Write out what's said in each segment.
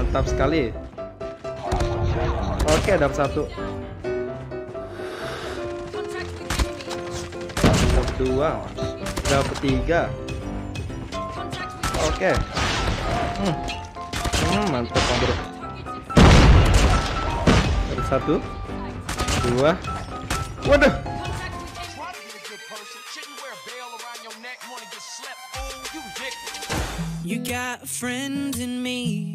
Mantap sekali. Oke, dapat satu. Dapat dua. Dapat tiga. Oke. Mantap bro. Dapat satu. Dua. Waduh. You got a friend in me.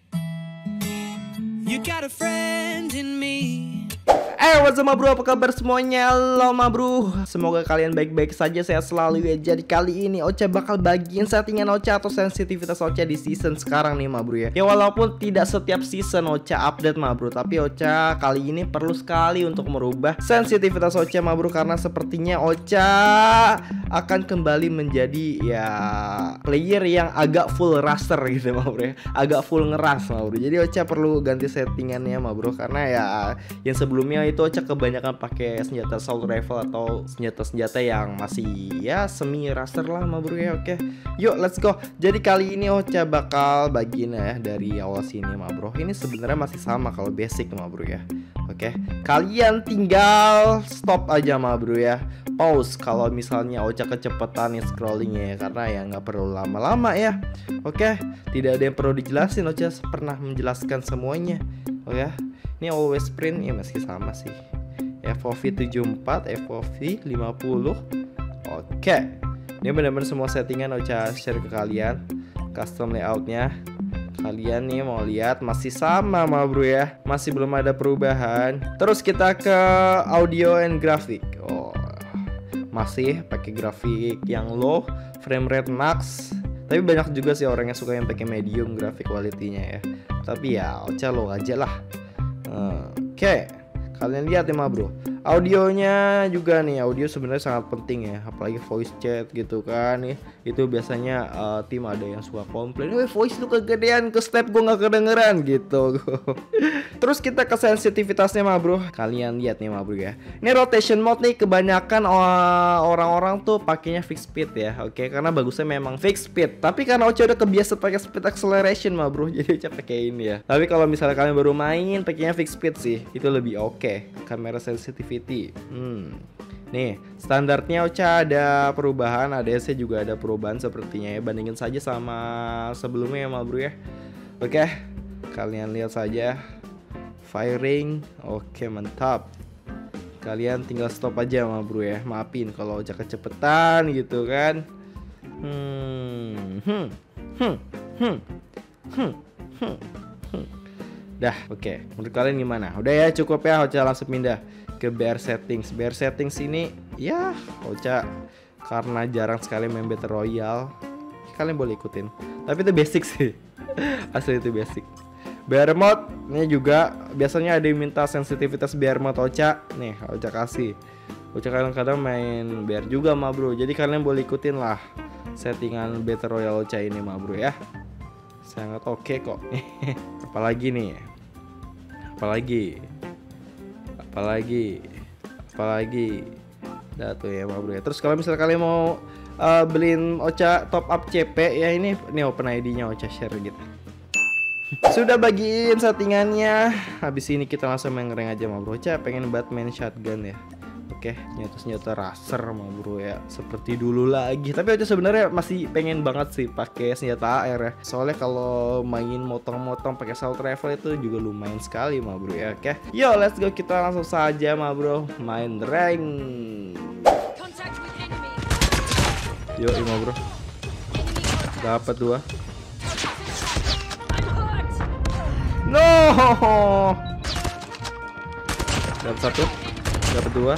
You got a friend in me. What's up bro, apa kabar semuanya? Halo bro, semoga kalian baik-baik saja, sehat selalu ya. Jadi kali ini Ocha bakal bagiin settingan Ocha atau sensitivitas Ocha di season sekarang nih bro ya. Ya walaupun tidak setiap season Ocha update bro, tapi Ocha kali ini perlu sekali untuk merubah sensitivitas Ocha bro, karena sepertinya Ocha akan kembali menjadi ya player yang agak full raster gitu bro ya, agak full ngeras bro. Jadi Ocha perlu ganti settingannya bro, karena ya yang sebelumnya itu Ocha kebanyakan pakai senjata assault rifle atau senjata-senjata yang masih ya semi raster lah bro ya. Oke, yuk let's go. Jadi kali ini Ocha bakal bagiin ya dari awal sini bro. Ini sebenarnya masih sama kalau basic bro ya. Oke, kalian tinggal stop aja bro ya, pause kalau misalnya Ocha kecepatan nih scrollingnya ya, karena ya nggak perlu lama-lama ya. Oke, tidak ada yang perlu dijelasin, Ocha pernah menjelaskan semuanya. Oke, ini always sprint ya masih sama sih. FOV 74, FOV 50. Oke, ini benar-benar semua settingan Ocha share ke kalian. Custom layoutnya kalian nih mau lihat masih sama bro ya, masih belum ada perubahan. Terus kita ke audio and graphic. Oh, masih pakai grafik yang low, frame rate max. Tapi banyak juga sih orang yang suka yang pakai medium grafik quality-nya ya. Tapi ya Ocha low aja lah. Oke, kalian lihat ya bro, audionya juga nih, audio sebenarnya sangat penting ya, apalagi voice chat gitu kan nih. Itu biasanya tim ada yang suka komplain, voice lu kegedean, ke step gue nggak kedengeran gitu. Terus kita ke sensitivitasnya bro, kalian lihat nih bro ya. Ini rotation mode nih, kebanyakan orang-orang tuh pakainya fixed speed ya. Oke, karena bagusnya memang fixed speed. Tapi karena Ocha udah kebiasa pakai speed acceleration bro, jadi Ocha pakai ini ya. Tapi kalau misalnya kalian baru main pakainya fixed speed sih, itu lebih oke. Kamera sensitivity. Nih, standarnya Ocha ada perubahan, ADS-nya juga ada perubahan sepertinya ya. Bandingin saja sama sebelumnya ya bro ya. Oke, kalian lihat saja. Firing, oke mantap. Kalian tinggal stop aja bro ya. Maafin kalau Ocha kecepetan gitu kan. Dah, oke. Menurut kalian gimana? Udah ya, cukup ya. Ocha langsung pindah ke BR settings. BR settings ini ya Ocha karena jarang sekali main Battle Royale, kalian boleh ikutin. Tapi itu basic sih. Asli itu basic. BR mode ini juga biasanya ada yang minta sensitivitas BR mode Ocha. Nih, Ocha kasih. Ocha kadang-kadang main BR juga bro. Jadi kalian boleh ikutin lah settingan Battle Royale Ocha ini bro ya. Sangat oke kok. Apalagi nih? Apalagi dah tuh ya bro ya. Terus kalau misalnya kalian mau beliin Ocha top up CP ya, ini open ID-nya Ocha share gitu. Sudah bagiin settingannya. Habis ini kita langsung main rank aja bro. Ocha pengen Batman shotgun ya. Oke, senjata raster bro ya, seperti dulu lagi. Tapi Ocha sebenarnya masih pengen banget sih pakai senjata AR ya. Soalnya kalau main motong-motong pakai assault rifle itu juga lumayan sekali bro ya. Oke, yo let's go, kita langsung saja bro main rank. Yo bro, dapat 2. No, dapat 1, dapat 2.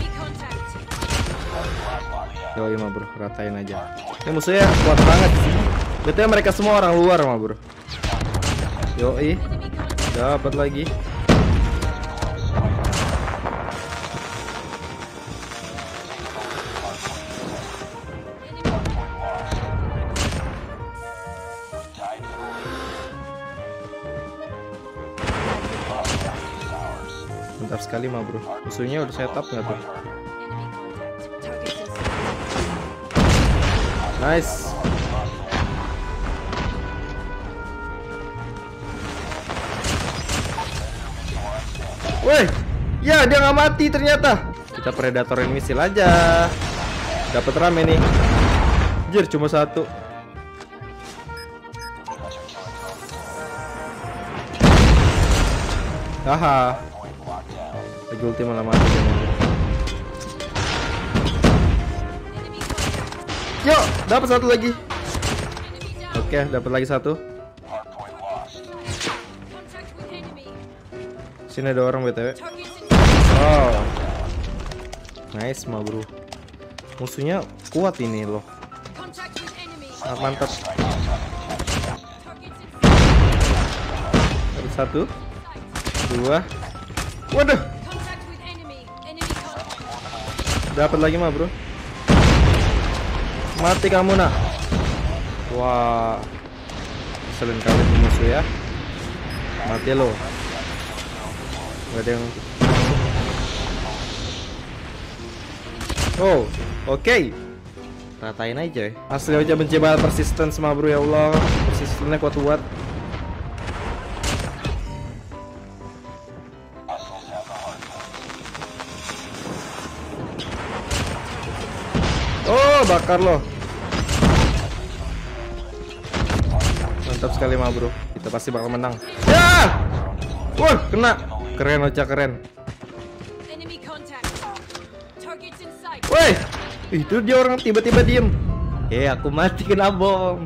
Yo bro, ratain aja. Ini musuhnya kuat banget sih. Betul mereka semua orang luar bro. Yo dapat lagi. Mantap sekali bro. Musuhnya udah setup nggak tuh? Nice. Woi, ya dia nggak mati ternyata. Kita predatorin misil aja. Dapat rame nih. Jir, cuma satu. Haha. Lagi ulti malah mati. Yuk, dapat satu lagi. Oke, dapat lagi satu. Sini ada orang BTW. Oh. Nice, ma bro. Musuhnya kuat ini loh. Mantap. Ada satu, dua. Waduh. Dapat lagi mah bro. Mati kamu nak. Wah, selin kali musuh ya. Mati lo. Gak ada yang. Oh, oke. Ratain aja ya. Asli aja benci banget persistence mah bro, ya Allah. Persistennya kuat-kuat. Oh, bakar loh. Mantap sekali mah bro. Kita pasti bakal menang. Ya! Wah, kena. Keren Ocha, keren. Woi, itu dia orang tiba-tiba diem. Aku mati kena bom.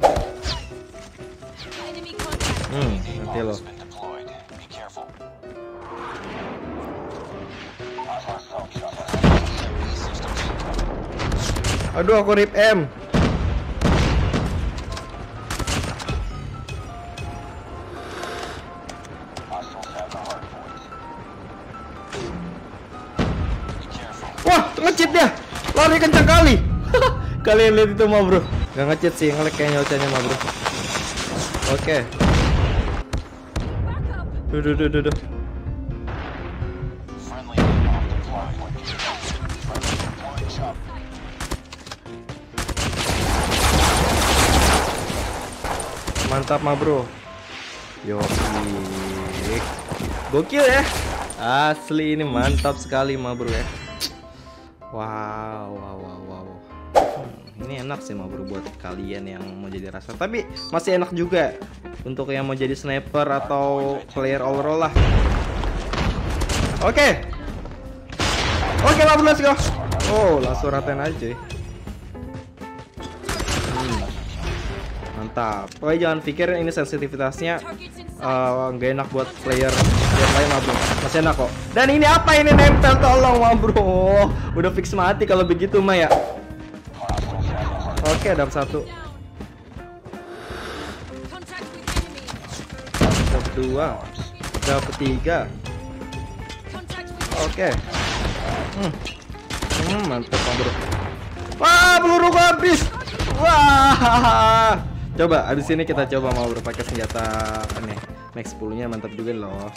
Nanti lo. Aduh, aku rip M. Wah, nge-cheat dia. Lari kencang kali. Kalian lihat itu mah bro. Gak nge-cheat sih, nge-lag kayaknya Ochanya mah bro. Oke. Duh. Mantap mah bro. Yoi. Gokil ya. Asli ini mantap sekali mah bro ya. Wow. Ini enak sih mah bro buat kalian yang mau jadi rasa. Tapi masih enak juga untuk yang mau jadi sniper atau player overall lah. Oke lah bro, let's go. Oh, langsung ratain aja. Mantap. Pokoknya jangan pikir ini sensitivitasnya nggak enak buat player lain mah bro. Masih enak kok. Dan ini apa ini nempel, tolong mah bro. Udah fix mati kalau begitu mah ya. Oke, dapat satu. Dapat dua. Dapat tiga. Oke. Mantap mah bro. Wah, peluru habis. Wah. Coba abis ini kita coba mau pakai senjata aneh. Max 10-nya mantap juga loh.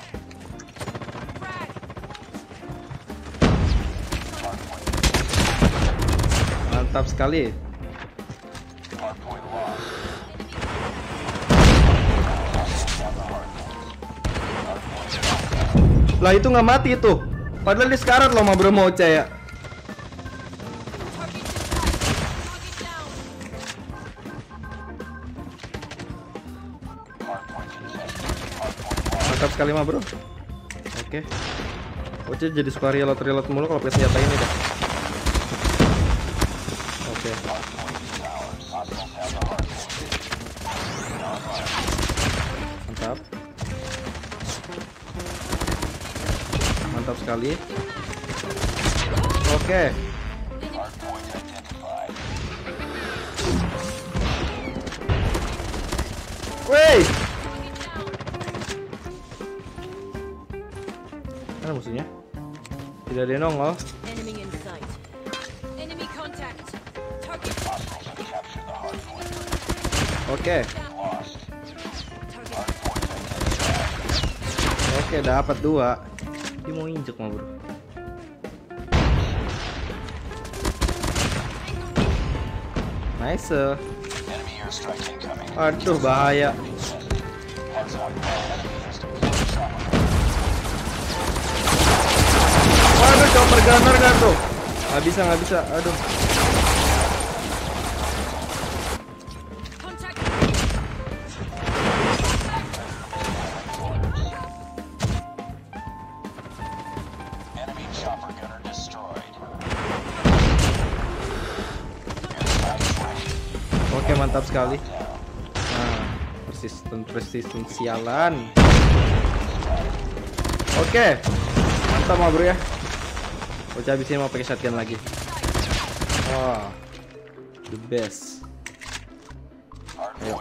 Mantap sekali. Lah itu nggak mati itu. Padahal di sekarat loh mah bro, mau Ocha. Mantap sekali mah bro. Oke. Ocha jadi suka reload mulu kalau pakai senjata ini dah. Oke. Mantap. Mantap sekali. Oke. Woi. Mana musuhnya? Tidak ada yang nongol. Oke. Oke, dapat dua. Dia mau injek mah bro. Nice. Aduh, bahaya. chopper gunner kan tuh? Nggak bisa. Aduh. Oke, mantap sekali. Nah, persisten sialan. Oke, mantap mah bro ya. Ocha habis ini mau pakai shotgun lagi. Wah, the best. Ayo.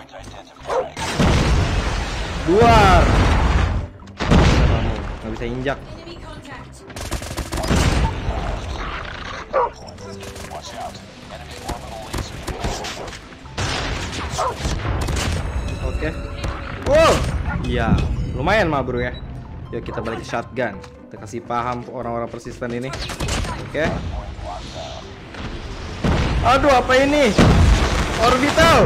Luar. Kamu nggak bisa injak. Oke. Wow. Iya, lumayan mah bro ya. Yuk kita balik ke shotgun. Kita kasih paham orang-orang persisten ini. Oke. Aduh, apa ini? Orbital.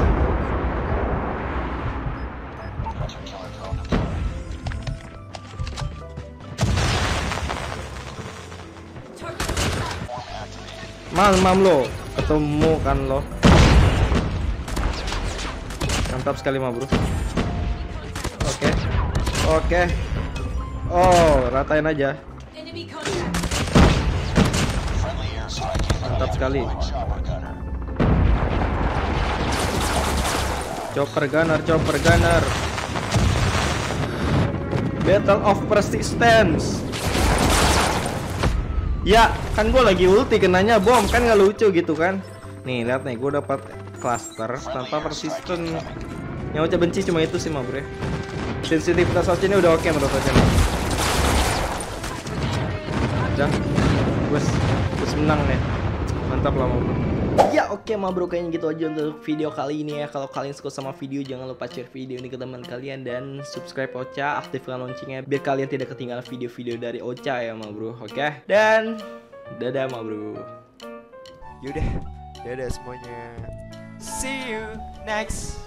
Mam lo, ketemu kan lo. Mantap sekali mah bro. Oke. Oh, ratain aja. Mantap sekali. Chopper gunner. Battle of Persistence. Ya, kan gue lagi ulti kenanya bom, kan nggak lucu gitu kan. Nih, lihat nih, gue dapat cluster tanpa persisten. Yang Ocha benci cuma itu sih mah bro. Sensitivitas Ocha ini udah oke menurut Ocha. Udah, gue menang nih. Mantap lah mah bro. Ya oke mah bro, kayaknya gitu aja untuk video kali ini ya. Kalau kalian suka sama video, jangan lupa share video ini ke teman kalian dan subscribe Ocha, aktifkan loncengnya biar kalian tidak ketinggalan video-video dari Ocha ya mah bro. Oke, dan dadah mah bro. Yaudah, dadah semuanya. See you next